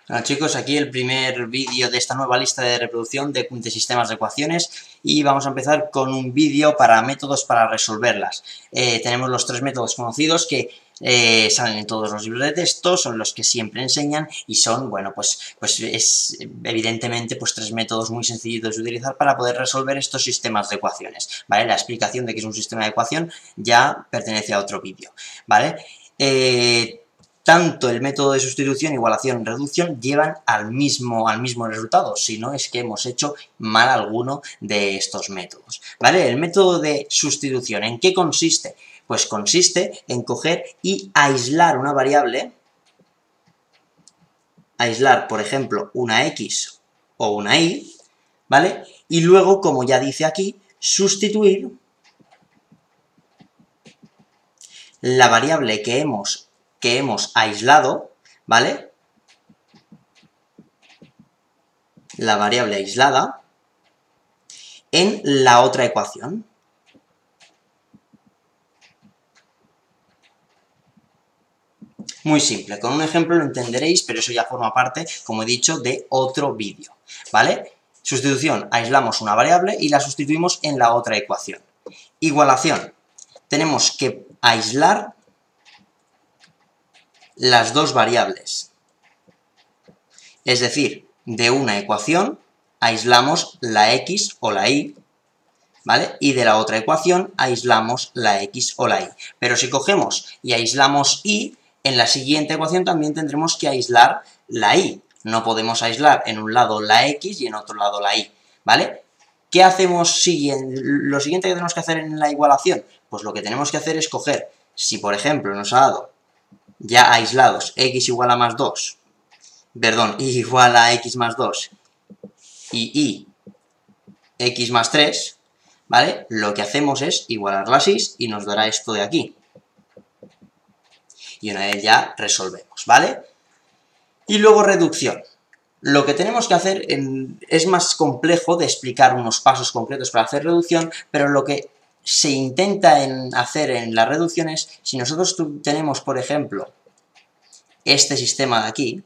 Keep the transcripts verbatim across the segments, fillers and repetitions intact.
Bueno chicos, aquí el primer vídeo de esta nueva lista de reproducción de, de sistemas de ecuaciones y vamos a empezar con un vídeo para métodos para resolverlas. Eh, tenemos los tres métodos conocidos que eh, salen en todos los libros de texto, son los que siempre enseñan y son, bueno, pues, pues es evidentemente pues tres métodos muy sencillitos de utilizar para poder resolver estos sistemas de ecuaciones, ¿vale? La explicación de qué es un sistema de ecuación ya pertenece a otro vídeo, ¿vale? Eh, Tanto el método de sustitución, igualación, reducción llevan al mismo, al mismo resultado, si no es que hemos hecho mal alguno de estos métodos, ¿vale? El método de sustitución, ¿en qué consiste? Pues consiste en coger y aislar una variable, aislar, por ejemplo, una X o una Y, ¿vale? Y luego, como ya dice aquí, sustituir la variable que hemos, que hemos aislado, ¿vale? La variable aislada en la otra ecuación. Muy simple, con un ejemplo lo entenderéis, pero eso ya forma parte, como he dicho, de otro vídeo, ¿vale? Sustitución, aislamos una variable y la sustituimos en la otra ecuación. Igualación, tenemos que aislar las dos variables. Es decir, de una ecuación aislamos la X o la Y, ¿vale? Y de la otra ecuación aislamos la X o la Y. Pero si cogemos y aislamos Y, en la siguiente ecuación también tendremos que aislar la Y. No podemos aislar en un lado la X y en otro lado la Y, ¿vale? ¿Qué hacemos siguiente? Lo siguiente que tenemos que hacer en la igualación? Pues lo que tenemos que hacer es coger, si por ejemplo nos ha dado ya aislados X igual a más dos, perdón, Y igual a X más dos y Y X más tres, ¿vale? Lo que hacemos es igualar las Y y nos dará esto de aquí. Y una vez ya resolvemos, ¿vale? Y luego reducción. Lo que tenemos que hacer en, es más complejo de explicar unos pasos concretos para hacer reducción, pero lo que se intenta en hacer en la reducción es, si nosotros tenemos, por ejemplo, este sistema de aquí,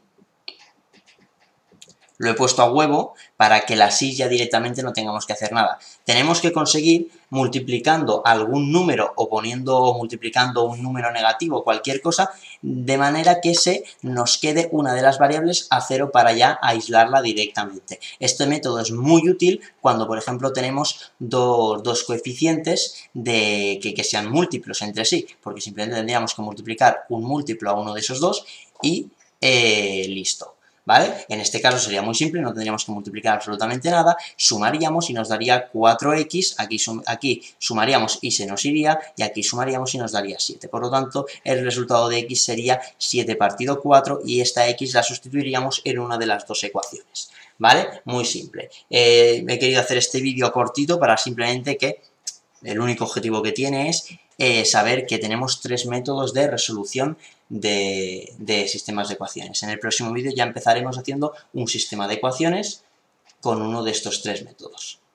lo he puesto a huevo para que la silla directamente no tengamos que hacer nada. Tenemos que conseguir multiplicando algún número o poniendo o multiplicando un número negativo, cualquier cosa, de manera que se nos quede una de las variables a cero para ya aislarla directamente. Este método es muy útil cuando, por ejemplo, tenemos dos, dos coeficientes de, que, que sean múltiplos entre sí, porque simplemente tendríamos que multiplicar un múltiplo a uno de esos dos y eh, listo. ¿Vale? En este caso sería muy simple, no tendríamos que multiplicar absolutamente nada, sumaríamos y nos daría cuatro X, aquí, sum, aquí sumaríamos y se nos iría, y aquí sumaríamos y nos daría siete. Por lo tanto, el resultado de X sería siete partido cuatro, y esta X la sustituiríamos en una de las dos ecuaciones, ¿vale? Muy simple. Eh, he querido hacer este vídeo cortito para simplemente que el único objetivo que tiene es eh, saber que tenemos tres métodos de resolución de, de sistemas de ecuaciones. En el próximo vídeo ya empezaremos haciendo un sistema de ecuaciones con uno de estos tres métodos.